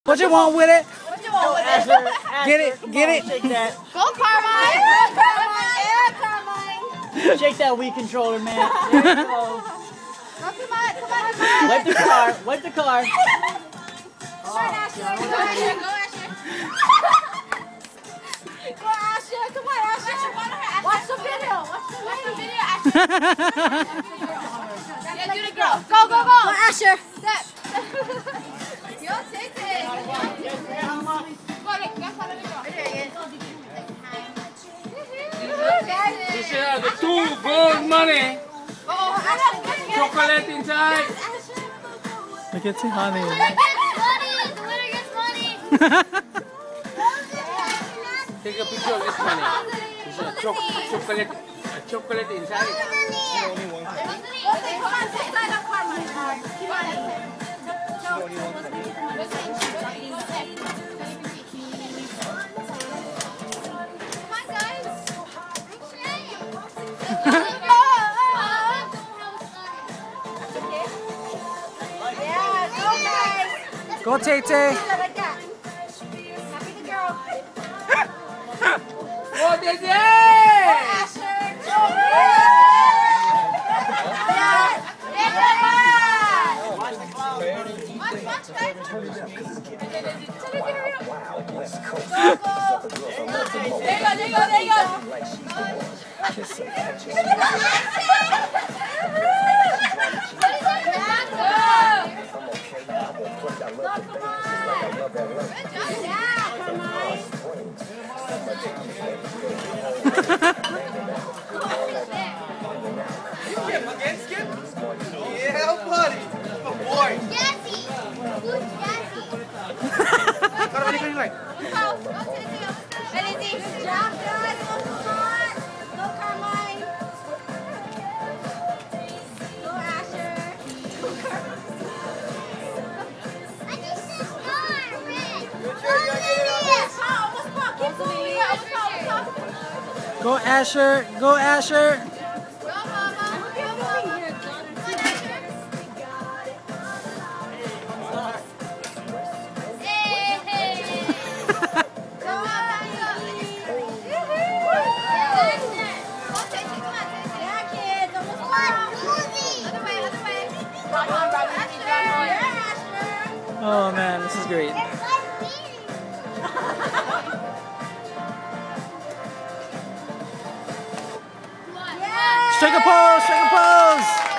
What you want with it? What you want with it? Get it, get it. Shake that. Go, Carmine! Yeah, Carmine! Shake that Wii controller, man. There you go. Come on. Wipe the car. Wipe the car. Go, Asher. Go, Asher. Go, Asher. Come on, Asher. Watch the video. Watch the video, Asher. Yeah, do the girl. Go. Go, Asher. Step. Yo, take it. These are the 2 gold money. Chocolate inside. Look at honey. The winner gets money. Take a picture of this money. There's a chocolate inside. Come on, stand up, Carmine. Keep on. Go, Tay. Oh, Dede! There you Yeah, buddy. Oh, boy. Jesse. Who's Jesse? What do you like? Good job, guys. Go, Carmine. Go, Asher. Go, Carmine. I just said star, Rick. Keep going. Go, Asher. Go, Asher. Go, Mama. Keep moving. Oh man, this is great. Strike a pose, strike a pose.